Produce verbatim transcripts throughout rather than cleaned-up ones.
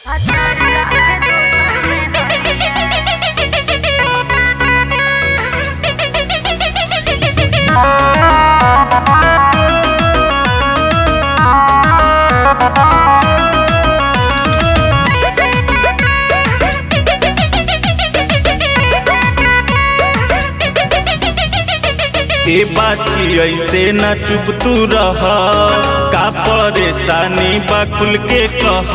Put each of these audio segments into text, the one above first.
के बाची ऐसे न चुप तू रह, का परेशानी बा खुल के कह।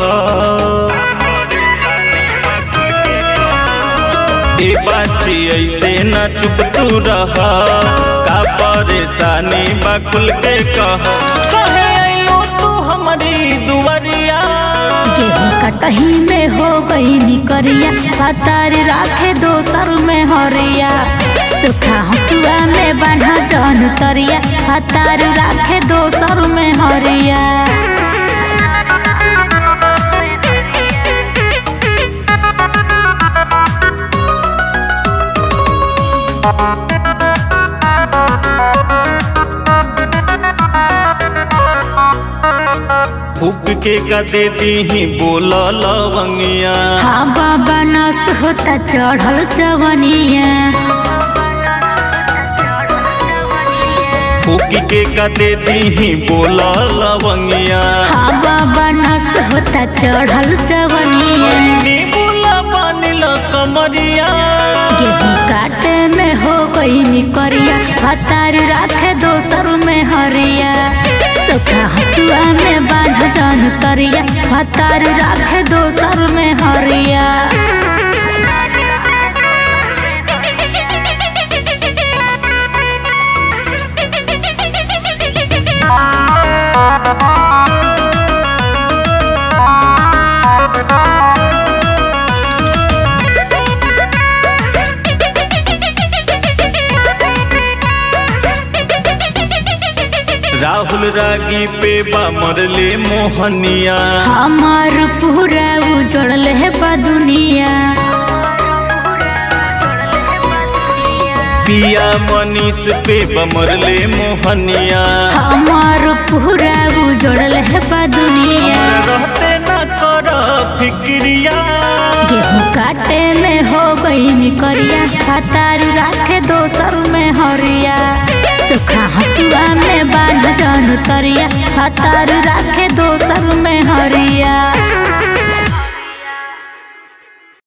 के बाची ऐसे न चुप तू रह, का परेशानी बा खुल के कह। कहे आइलो तू हमारी दुआरिया, गेहूं कटही में हो गई निकरिया, कतार राखे दोसर में हरिया। सुखा हसुआ में बांधा जन तरिया, कतार राखे दोसर में हरिया। फूक के का दे दी बोला लवंगिया। हाँ बाबा नस होता चढ़ल चवनिया। फूक के का दे दी बोला लवंगिया। हाँ बाबा नस होता चढ़ल चवनिया। बोला पानी ल कमरिया, गेहूं काटे में हो गई निकरिया, कतार राखे दोसर में हरिया। सुखा हसुआ में बांध जन तरिया, कतार राखे दोसर में हरिया। राहुल रागी पे बा मरले मोहनिया। हमार पूरा उजड़ल है बा दुनिया। पिया मनीष पे बा मरले मोहनिया। हमार पूरा उजड़ल है बा दुनिया। रहते न कर फिक्रिया, गेहूं काटे में हो गई निकरिया, कतार राखे दोसर में हरिया। सुखा हसुआ में बांध जन तरिया, कतार राखे दोसर में हरिया।